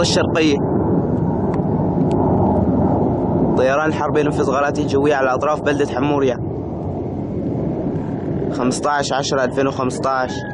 الخطوط الشرقية. الطيران الحربي ينفذ غاراته الجوية على أطراف بلدة حمورية 15/10/2015.